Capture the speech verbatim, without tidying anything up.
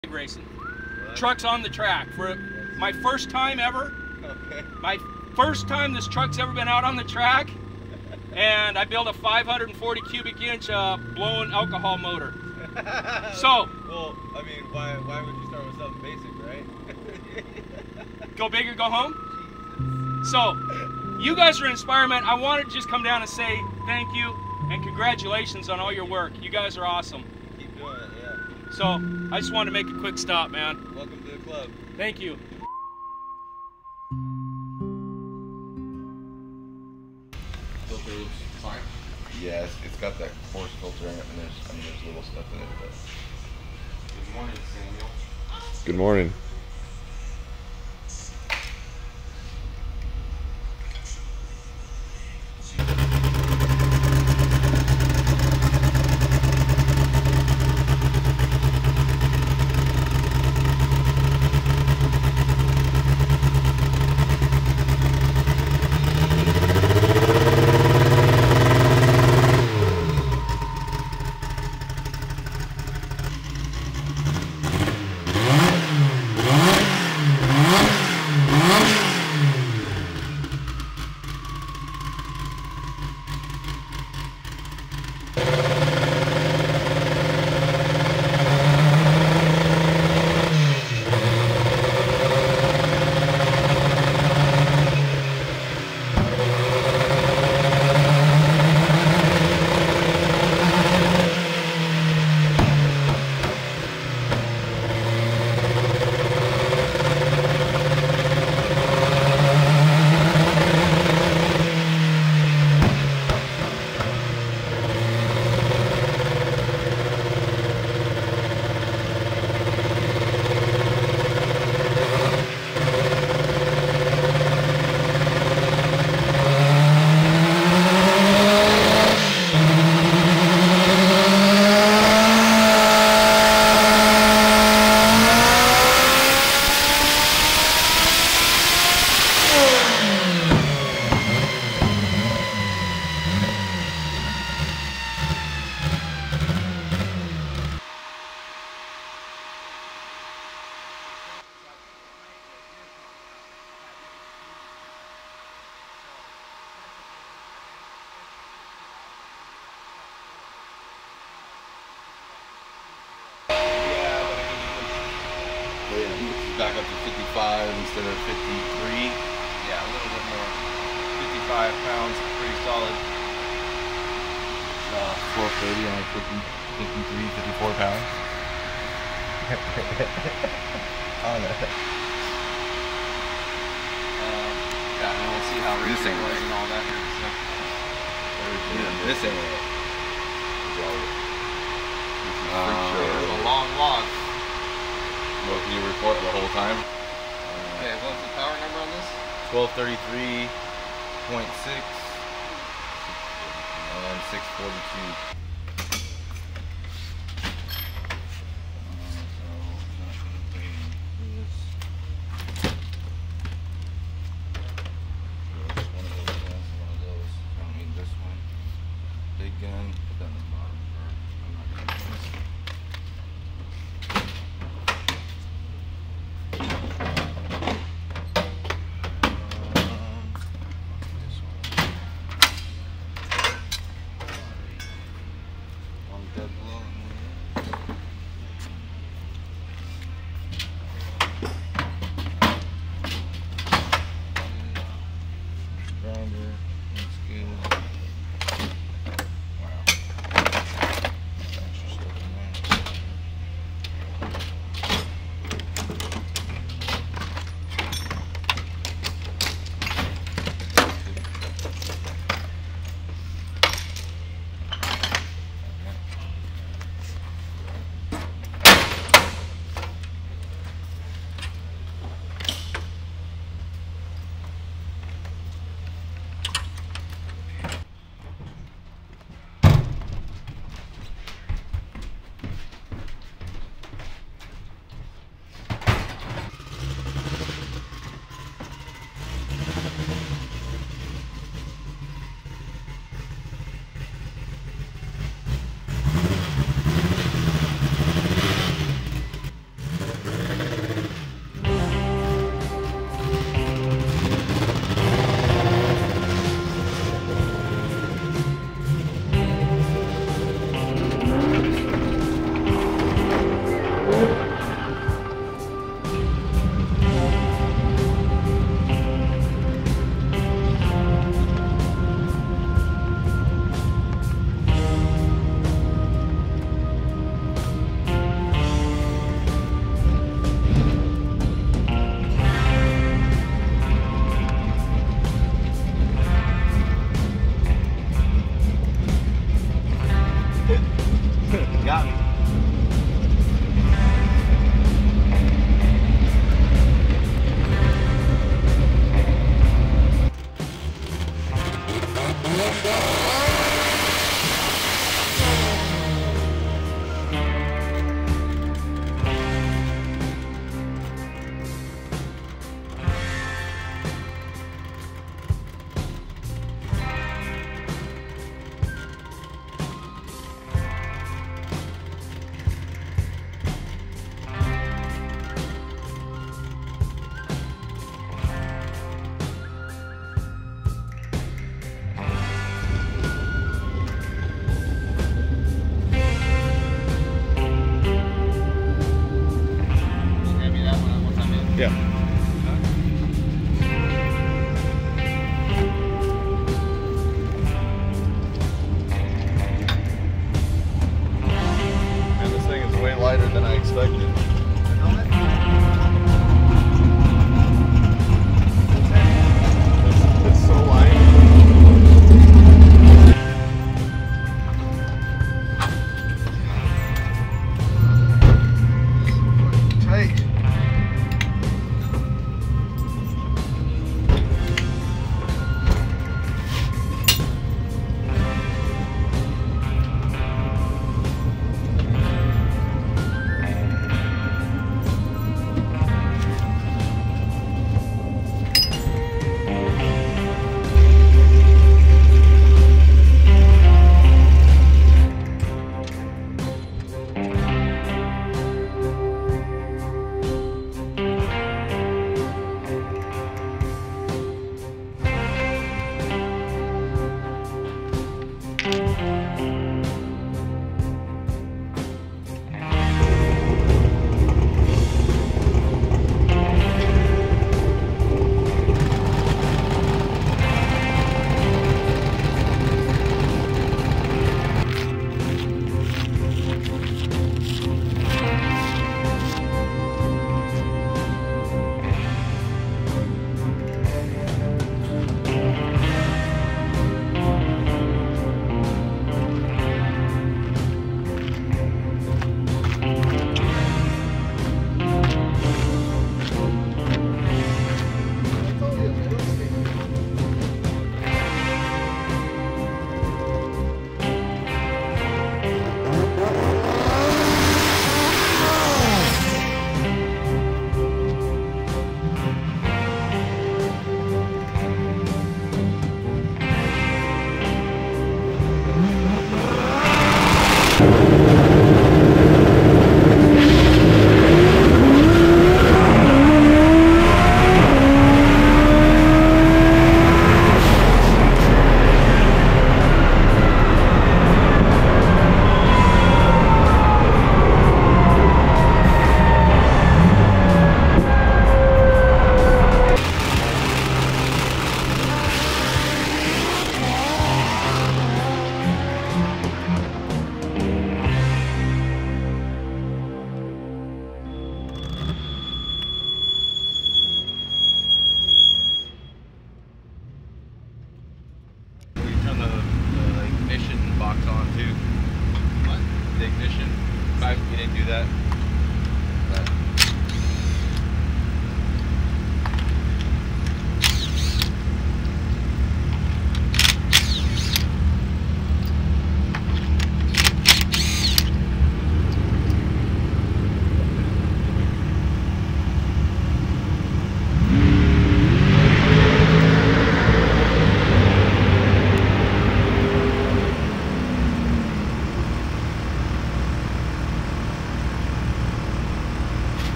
racing. What? Truck's on the track for my first time ever. Okay. My first time this truck's ever been out on the track, and I built a five hundred forty cubic inch uh, blown alcohol motor. So, well, I mean, why why would you start with something basic, right? Go big or go home. So, you guys are inspiring. I wanted to just come down and say thank you and congratulations on all your work. You guys are awesome. Keep doing it, yeah. So, I just wanted to make a quick stop, man. Welcome to the club. Thank you. Filter looks fine. Yeah, it's, it's got that coarse filter in it, and there's I mean there's little stuff in it, but. Good morning, Samuel. Good morning. Back up to fifty-five instead of fifty-three. Yeah, a little bit more. fifty-five pounds, pretty solid. Uh, four thirty on fifty, fifty-three, fifty-four pounds. On it. Um, yeah, and we'll see how This racing ain't was right. and all that here. So. Yeah, this ain't it. Um, There's a long log. What can you report the whole time? Okay, what's the power number on this? twelve thirty-three point six and six forty-two. Big gun, put that in the bottom. I'm not gonna do this. Yeah.